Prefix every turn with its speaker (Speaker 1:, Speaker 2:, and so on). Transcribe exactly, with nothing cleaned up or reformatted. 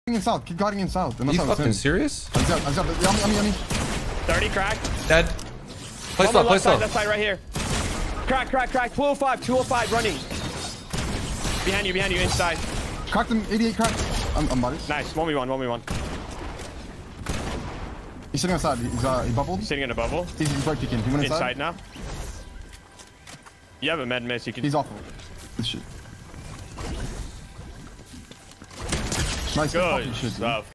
Speaker 1: in south. Keep guarding in south.
Speaker 2: Are you fucking serious?
Speaker 1: Yummy, yummy, yummy.
Speaker 3: thirty crack.
Speaker 2: Dead. Place up, place up.
Speaker 3: That side right here. Crack, crack, crack. two oh five, two oh five running. Behind you, behind you, inside.
Speaker 1: Cracked him, eighty-eight crack. I'm, I'm bodies.
Speaker 3: Nice, one v one, one v one.
Speaker 1: He's sitting outside. He's uh, he bubbled.
Speaker 3: He's sitting in a bubble.
Speaker 1: He's, he's right kicking. He went inside.
Speaker 3: Inside now. You have a med miss. You can.
Speaker 1: He's awful. Good shit. Nice.
Speaker 3: Good
Speaker 1: Shit,
Speaker 3: stuff.